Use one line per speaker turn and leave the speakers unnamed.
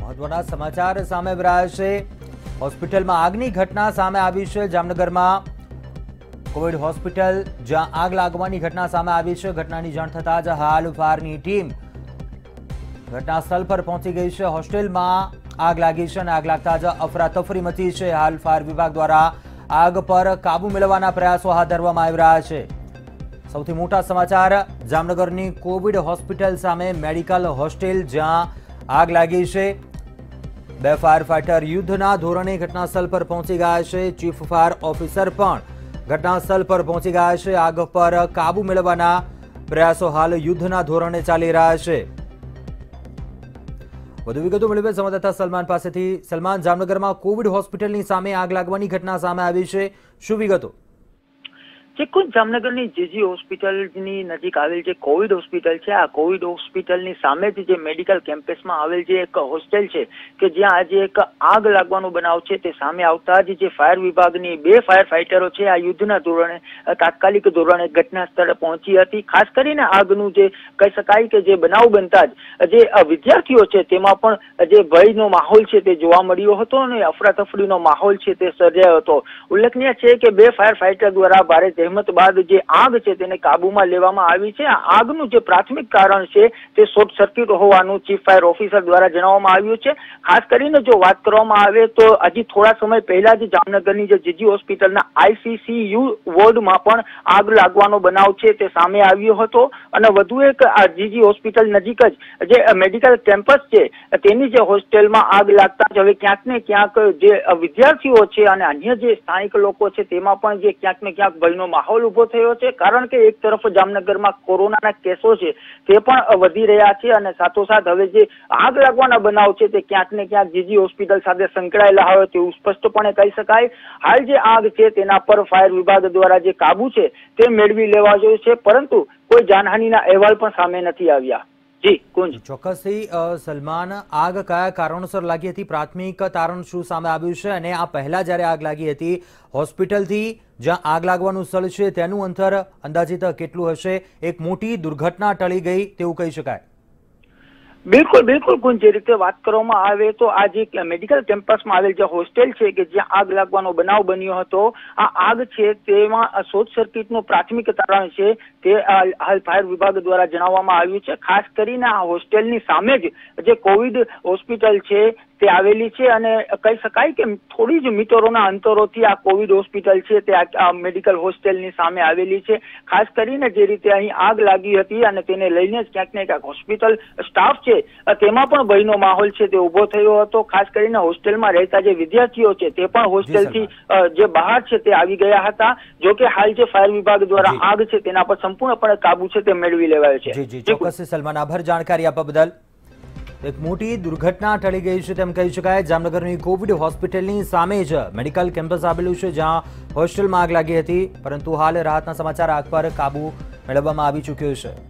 મહત્વના સમાચાર સામે રહ્યા છે। હોસ્પિટલમાં આગની ઘટના સામે આવી છે। જામનગરમાં કોવિડ હોસ્પિટલ જ્યાં આગ લાગવાની ઘટના સામે આવી છે। ઘટનાની જાણ થતાં જ હાલ ફાયરની ટીમ ઘટનાસ્થળ પર પહોંચી ગઈ છે। હોસ્ટેલમાં આગ લાગી છે અને આગ લાગતા જ અફરાતફરી મચી છે। હાલ ફાયર વિભાગ દ્વારા આગ પર કાબુ મેળવવાના પ્રયાસો હાથ ધરવામાં આવી રહ્યા છે। સૌથી મોટા સમાચાર જામનગરની કોવિડ હોસ્પિટલ સામે મેડિકલ હોસ્ટેલ જ્યાં આગ લાગી છે। બે ફાયર ફાઈટર યુદ્ધના ધોરણે ઘટનાસ્થળ પર પહોંચી ગયા છે। ચીફ ફાયર ઓફિસર પણ ઘટનાસ્થળ પર પહોંચી ગયા છે। આગ પર કાબુ મેળવવાના પ્રયાસો હાલ યુદ્ધના ધોરણે ચાલી રહ્યા છે। વધુ વિગતો મેળવીએ સંવાદદાતા સલમાન પાસેથી। સલમાન, જામનગરમાં કોવિડ હોસ્પિટલની સામે આગ લાગવાની ઘટના સામે આવી છે, શું વિગતો?
જામનગરની જીજી હોસ્પિટલની નજીક આવેલ જે કોવિડ હોસ્પિટલ છે, આ કોવિડ હોસ્પિટલની સામે જ જે મેડિકલ કેમ્પસમાં આવેલ જે એક હોસ્ટેલ છે કે જ્યાં આજે એક આગ લાગવાનો બનાવ છે, તે સામે આવતા જ જે ફાયર વિભાગની બે ફાયર ફાઈટરો છે, આ યુદ્ધના ધોરણે તાત્કાલિક ધોરણે ઘટના સ્થળે પહોંચી હતી। ખાસ કરીને આગનું જે કહી શકાય કે જે બનાવ બનતા જ જે વિદ્યાર્થીઓ છે તેમાં પણ જે ભયનો માહોલ છે તે જોવા મળ્યો હતો અને અફરાતફરીનો માહોલ છે તે સર્જાયો હતો। ઉલ્લેખનીય છે કે બે ફાયર ફાઈટર દ્વારા ભારે જહેમત બાદ જે આગ છે તેને કાબુમાં લેવામાં આવી છે। આ આગનું જે પ્રાથમિક કારણ છે તે શોર્ટ સર્કિટ હોવાનું ચીફ ફાયર ઓફિસર દ્વારા જણાવવામાં આવ્યું છે। ખાસ કરીને જો વાત કરવામાં આવે તો હજી થોડા સમય પહેલા જ જામનગરની જે જીજી હોસ્પિટલના આઈસીસીયુ વોર્ડમાં પણ આગ લાગવાનો બનાવ છે તે સામે આવ્યો હતો અને વધુ એક આ જીજી હોસ્પિટલ નજીક જ જે મેડિકલ કેમ્પસ છે તેની જે હોસ્ટેલમાં આગ લાગતા જ હવે ક્યાંક ને ક્યાંક જે વિદ્યાર્થીઓ છે અને અન્ય જે સ્થાનિક લોકો છે તેમાં પણ જે ક્યાંક ને ક્યાંક ભયનો માહોલ ઉભો થયો છે। કારણ કે એક તરફ જામનગરમાં કોરોનાના કેસો છે તે પણ વધી રહ્યા છે અને સાથોસાથ હવે જે આગ લાગવાના બનાવ છે તે ક્યાંક ને ક્યાંક જીજી હોસ્પિટલ સાથે સંકળાયેલા હોય તેવું સ્પષ્ટપણે કહી શકાય। હાલ જે આગ છે તેના પર ફાયર વિભાગ દ્વારા જે કાબુ છે તે મેળવી લેવા જોઈએ છે, પરંતુ કોઈ જાનહાનિના અહેવાલ પણ સામે નથી આવ્યા। જી કુંજ,
ચોક્કસથી સલમાન, આગ કયા કારણોસર લાગી હતી, પ્રાથમિક તારણ શું સામે આવ્યું છે અને આ પહેલા જ્યારે આગ લાગી હતી હોસ્પિટલથી જ્યાં આગ લાગવાનું સ્થળ છે તેનું અંતર અંદાજિત કેટલું હશે? એક મોટી દુર્ઘટના ટળી ગઈ તેવું કહી શકાય?
બિલકુલ કુંજ, જે રીતે વાત કરવામાં આવે તો આ જે મેડિકલ કેમ્પસમાં આવેલ જે હોસ્ટેલ છે કે જ્યાં આગ લાગવાનો બનાવ બન્યો હતો, આ આગ છે તેમાં શોર્ટ સર્કિટનું પ્રાથમિક કારણ છે તે હાલ ફાયર વિભાગ દ્વારા જણાવવામાં આવ્યું છે। ખાસ કરીને આ હોસ્ટેલની સામે જ જે કોવિડ હોસ્પિટલ છે તે આવેલી છે અને કહી શકાય કે થોડી જ મીટરોના અંતરોથી આ કોવિડ હોસ્પિટલ છે તે આ મેડિકલ હોસ્ટેલની સામે આવેલી છે। ખાસ કરીને જે રીતે અહીં આગ લાગી હતી અને તેને લઈને જ ક્યાંક ને ક્યાંક હોસ્પિટલ સ્ટાફ છે તેમાં પણ ભયનો માહોલ છે તે ઉભો થયો હતો। ખાસ કરીને હોસ્ટેલમાં રહેતા જે વિદ્યાર્થીઓ છે તે પણ હોસ્ટેલથી જે બહાર છે તે આવી ગયા હતા। જો કે હાલ જે ફાયર વિભાગ દ્વારા આગ છે તેના પર સંપૂર્ણપણે કાબુ છે તે મેળવી લેવાયો છે।
જી ચોક્કસ સલમાન, આભાર જાણકારી આપવા બદલ। એક મોટી દુર્ઘટના ટળી ગઈ છે તેમ કહી શકાય। જામનગરની કોવિડ હોસ્પિટલની સામે જ મેડિકલ કેમ્પસ આવેલું છે જ્યાં હોસ્ટેલમાં આગ લાગી હતી, પરંતુ હાલ રાહતના સમાચાર આગ પર કાબુ મેળવવામાં આવી ચૂક્યો છે।